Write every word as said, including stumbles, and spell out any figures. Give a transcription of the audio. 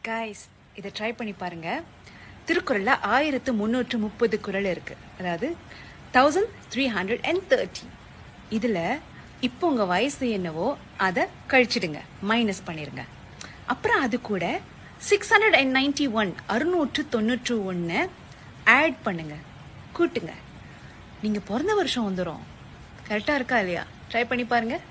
Guys, இதை try பண்ணி பாருங்க. திருக்குறள்ல ஆயிரத்து முன்னூற்று முப்பது குறள் இருக்கு, அதாவது thousand three hundred and thirty. இதுல இப்போ உங்க வயசு என்னவோ அதை கழிச்சிடுங்க, மைனஸ் பண்ணிருங்க. அப்புறம் அது கூட six hundred and ninety one அறுநூற்று தொண்ணூற்று ஒன்னு ஆட் பண்ணுங்க, கூட்டுங்க. நீங்க பிறந்த வருஷம் வந்துடும். கரெக்டா இருக்கா இல்லையா? ட்ரை பண்ணி பாருங்க.